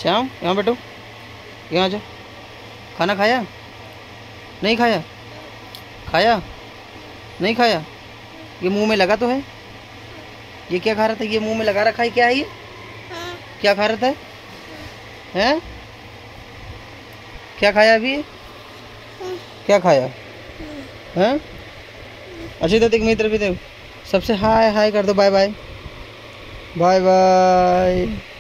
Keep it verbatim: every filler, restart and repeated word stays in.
श्याम यहाँ बैठो, यहाँ जाओ। खाना खाया? नहीं खाया? खाया? नहीं खाया? ये मुंह में लगा तो है। ये क्या खा रहा था? ये मुंह में लगा रखा है, क्या है ये? क्या खा रहा था? हैं? क्या खाया अभी? क्या खाया? हैं? अच्छी तो देख, मेरी तरफ भी देख। सबसे हाय हाय कर दो, बाय बाय। Bye bye.